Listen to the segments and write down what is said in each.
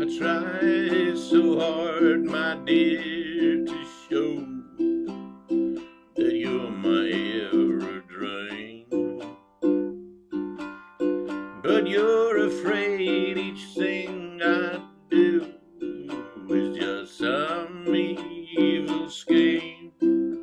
I try so hard, my dear, to show that you're my every dream. But you're afraid each thing I do is just some evil scheme.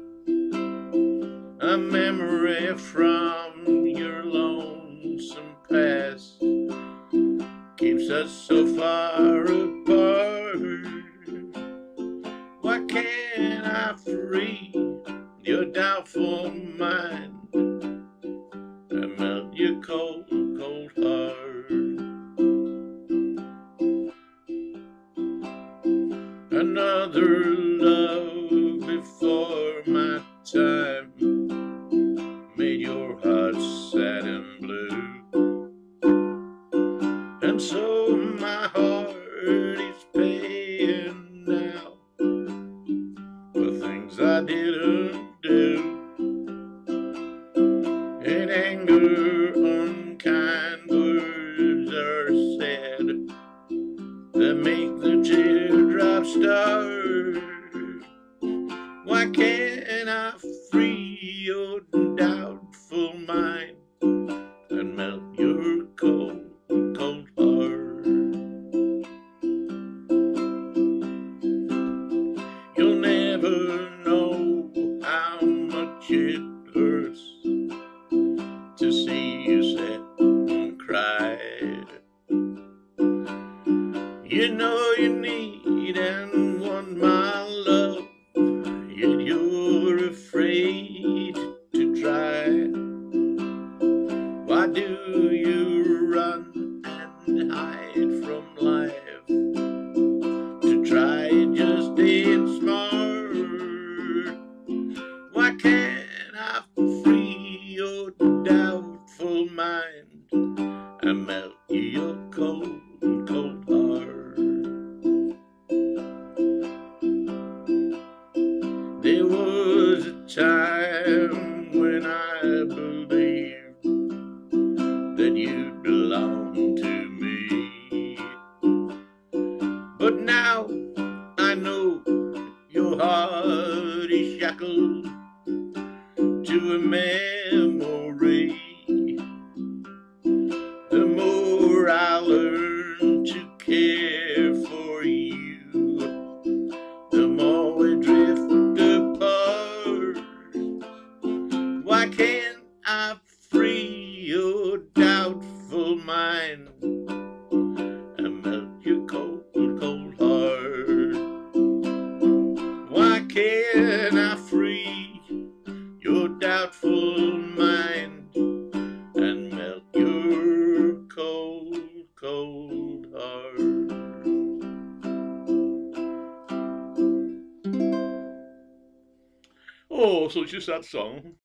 A memory from your lonesome past keeps us so far apart. Why can't I free your doubtful mind and melt your cold, cold heart? Another love before my time made your heart sad and blue, and so my heart is paying now for things I didn't do. In anger, unkind words are said that make the teardrops start. Why can't I free your doubtful mind and melt your cold, cold heart? You'll never know how much it hurts to see you sit and cry. You know you need and want my love, yet you're afraid to try. Why do you run and hide from life to try just being smart? Why can't I free your doubtful mind and melt your cold, cold heart? There was a time when I believed that you'd belong to me, but now I know your heart is shackled to a memory. The more I learn to care for you, the more we drift apart. Why can't I free your doubtful mind and melt your cold, cold heart? Why can't I free your doubtful mind and melt your cold, cold heart? Oh, so it's just that song.